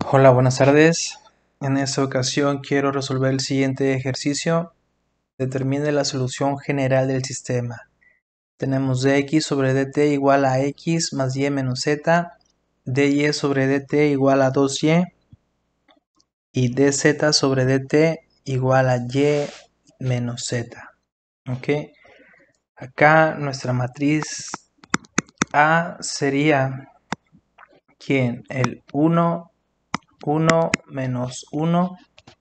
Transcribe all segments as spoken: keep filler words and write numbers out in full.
Hola, buenas tardes. En esta ocasión quiero resolver el siguiente ejercicio. Determine la solución general del sistema. Tenemos dx sobre dt igual a x más y menos z, dy sobre dt igual a dos y y dz sobre dt igual a y menos z. ¿Ok? Acá nuestra matriz A sería ¿quién? El uno, uno menos uno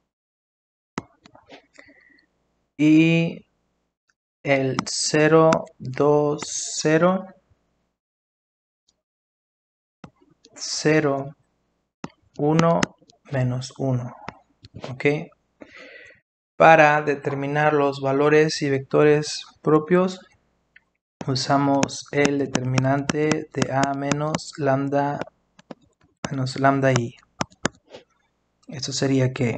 y el cero, dos, cero, cero, uno, menos uno. ¿Ok? Para determinar los valores y vectores propios, usamos el determinante de A menos lambda menos lambda I. Esto sería que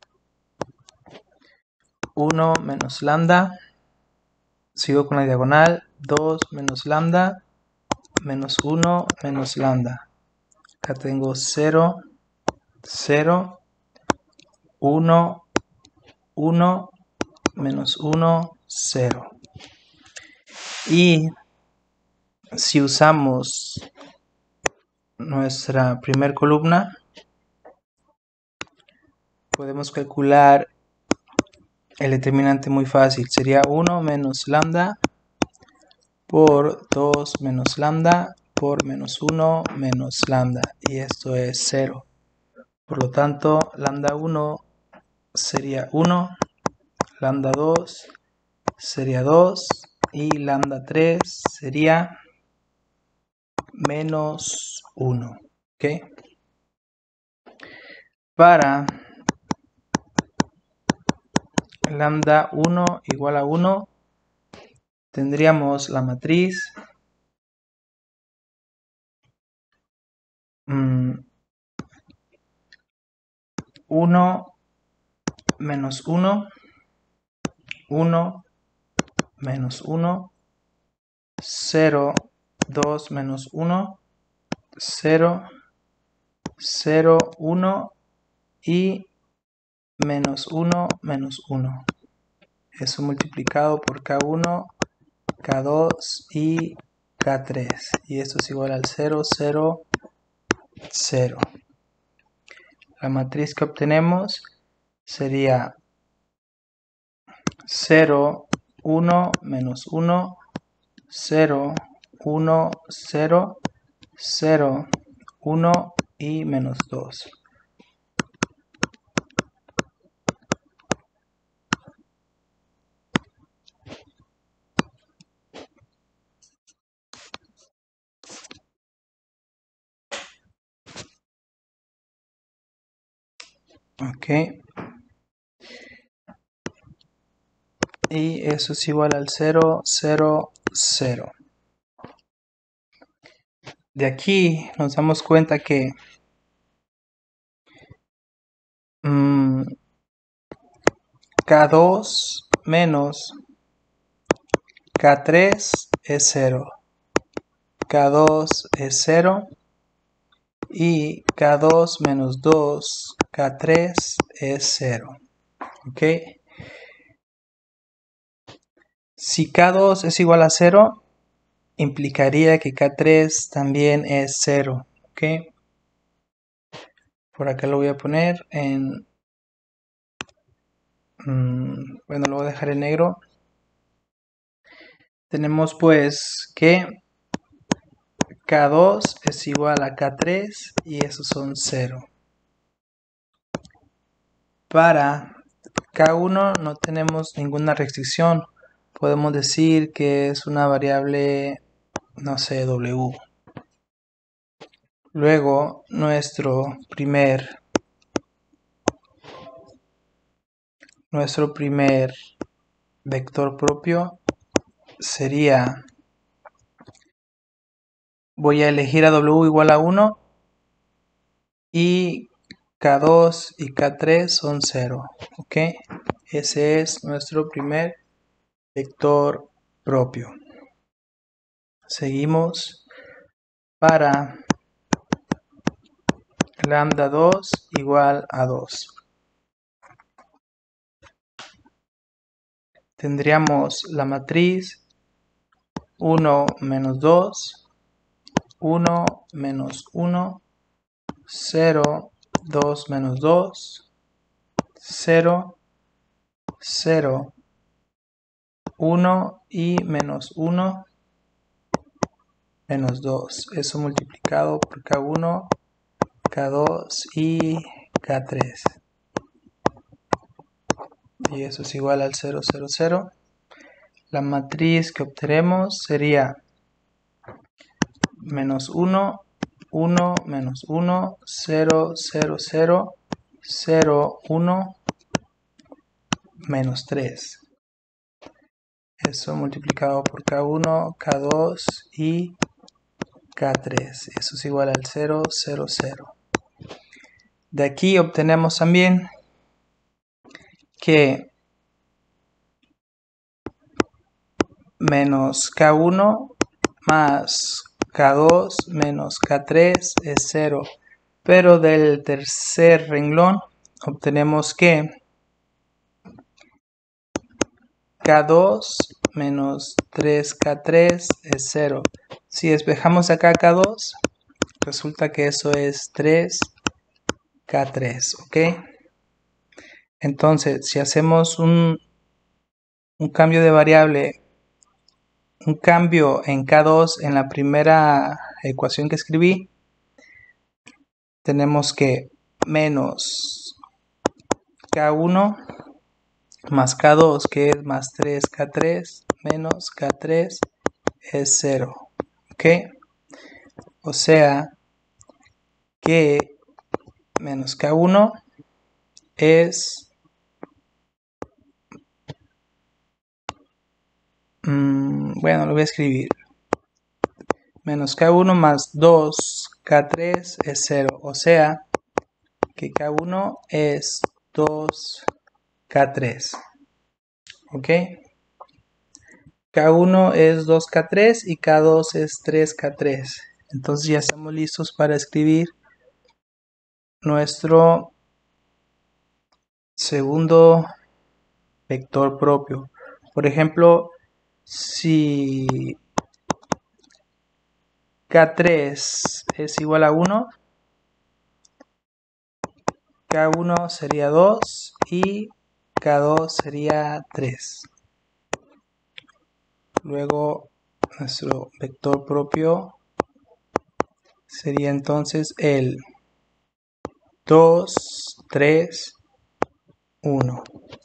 uno menos lambda, sigo con la diagonal, dos menos lambda, menos uno menos lambda. Acá tengo cero, cero, uno, uno, menos uno, cero. Y si usamos nuestra primer columna, podemos calcular el determinante muy fácil. Sería uno menos lambda por dos menos lambda por menos uno menos lambda. Y esto es cero. Por lo tanto, lambda uno sería uno, lambda dos sería dos y lambda tres sería menos uno. ¿Ok? Para lambda uno igual a uno, tendríamos la matriz mmm, uno menos uno, uno menos uno, cero, dos menos uno, cero, cero, uno y menos uno menos uno. Eso multiplicado por K uno, K dos y K tres. Y esto es igual al cero, cero, cero. La matriz que obtenemos sería cero, uno, menos uno, cero, uno, cero, cero, uno y menos dos. Ok. Y eso es igual al cero, cero, cero. De aquí nos damos cuenta que mmm, K dos menos K tres es cero. K dos es cero. Y K dos menos dos, K tres es cero. ¿Ok? Si K dos es igual a cero, implicaría que K tres también es cero. ¿Ok? Por acá lo voy a poner en... Mmm, bueno, lo voy a dejar en negro. Tenemos pues que K dos es igual a K tres y esos son cero. Para K uno no tenemos ninguna restricción. Podemos decir que es una variable, no sé, W. Luego nuestro primer nuestro primer vector propio sería, voy a elegir a W igual a uno y K dos y K tres son cero. ¿Ok? Ese es nuestro primer vector propio. Seguimos para lambda dos igual a dos. Tendríamos la matriz uno menos dos, uno menos uno, cero, dos menos dos, cero, cero, uno y menos uno, menos dos. Eso multiplicado por K uno, K dos y K tres. Y eso es igual al cero, cero, cero. La matriz que obtenemos sería menos uno, uno, menos uno, cero, cero, cero, cero, uno, menos tres. Eso multiplicado por K uno, K dos y K tres. Eso es igual al cero, cero, cero. De aquí obtenemos también que menos K uno más K dos menos K tres es cero. Pero del tercer renglón obtenemos que K dos menos tres K tres es cero. Si despejamos acá K dos, resulta que eso es tres K tres, ¿ok? Entonces, si hacemos un, un cambio de variable, un cambio en K dos en la primera ecuación que escribí, tenemos que menos K uno más K dos, que es más tres K tres, menos K tres es cero, ¿ok? O sea que menos K uno es mmm, bueno, lo voy a escribir. Menos K uno más dos K tres es cero, o sea que K uno es dos K tres, ¿ok? K uno es dos K tres y K dos es tres K tres. Entonces ya estamos listos para escribir nuestro segundo vector propio. Por ejemplo, si K tres es igual a uno, K uno sería dos y K dos sería tres. Luego nuestro vector propio sería entonces el dos, tres, uno.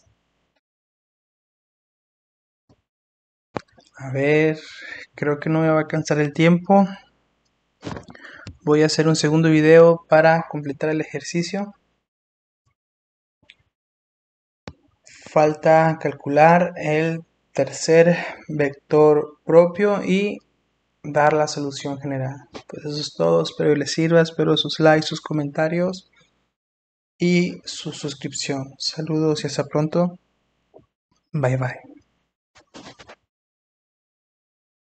A ver, creo que no me va a alcanzar el tiempo. Voy a hacer un segundo video para completar el ejercicio. Falta calcular el tercer vector propio y dar la solución general. Pues eso es todo, espero que les sirva, espero sus likes, sus comentarios y su suscripción. Saludos y hasta pronto. Bye bye.